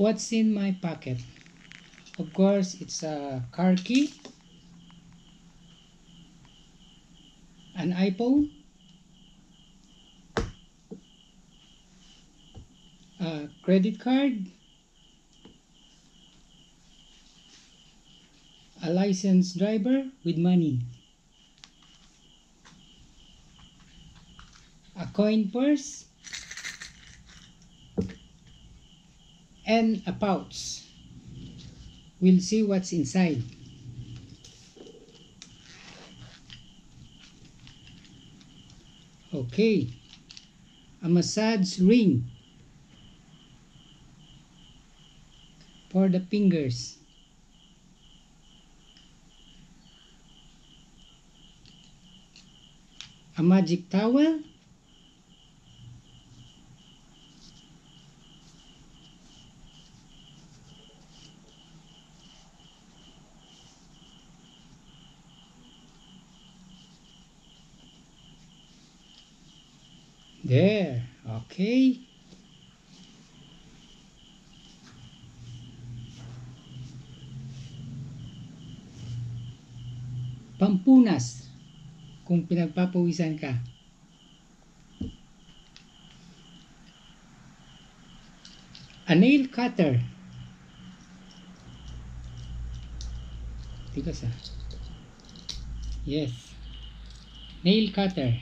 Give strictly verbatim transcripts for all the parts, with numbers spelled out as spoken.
What's in my pocket? Of course, it's a car key, an iPhone, a credit card, a licensed driver with money, a coin purse, and a pouch. We'll see what's inside. Okay, a massage ring for the fingers, a magic towel, there, okay. Pampunas kung pinagpapawisan ka. A nail cutter. Tigas ah. Yes. Nail cutter.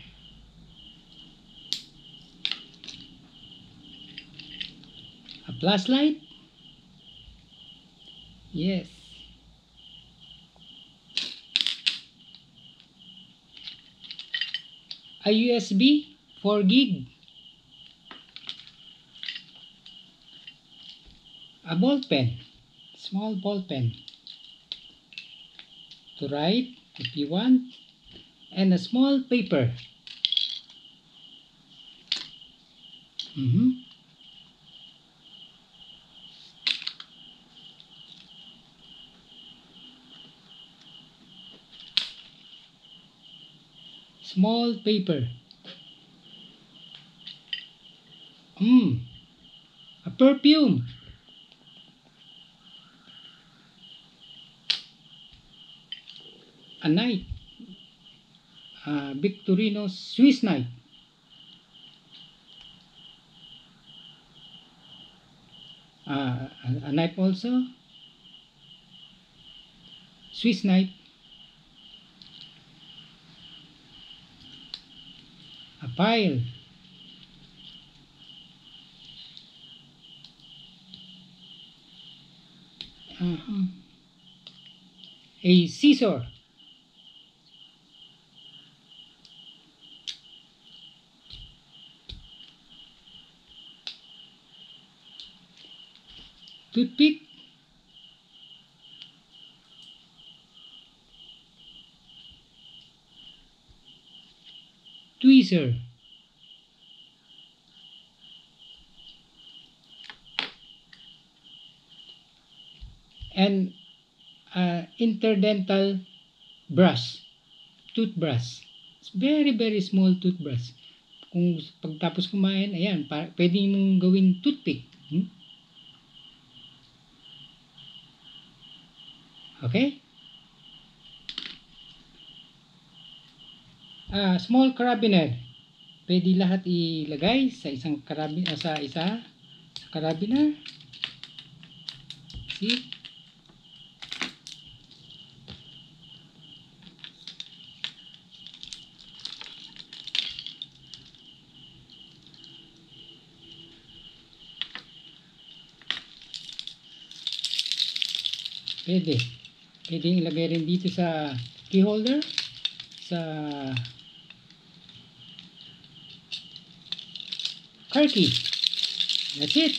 A flashlight. Yes. A U S B four gig. A ball pen, small ball pen to write if you want, and a small paper. Mm-hmm. Small paper. Mm. A perfume. A knife. A Victorino Swiss knife. Uh, a, a knife also. Swiss knife. A file. Uh-huh. A scissor. Toothpick. Tweezer. And uh, interdental brush, toothbrush. It's very very small toothbrush. Kung pagtapos kumain, ayan, para, pwede mong gawin toothpick. Hmm? Okay? Ah, small carabiner. Pwede lahat ilagay sa isang carabiner, sa isa sa carabiner. See? Pwede. Pwede ilagay rin dito sa key holder, sa car key. That's it.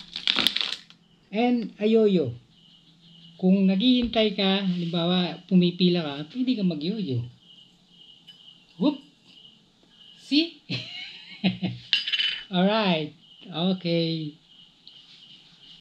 And a yo-yo. Kung naghihintay ka, halimbawa pumipila ka, pwede ka mag-yo-yo. Whoop! See? Alright. Okay.